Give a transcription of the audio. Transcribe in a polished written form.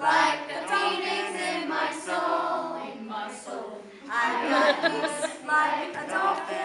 like the beatings in my soul. I've got peace like a dolphin.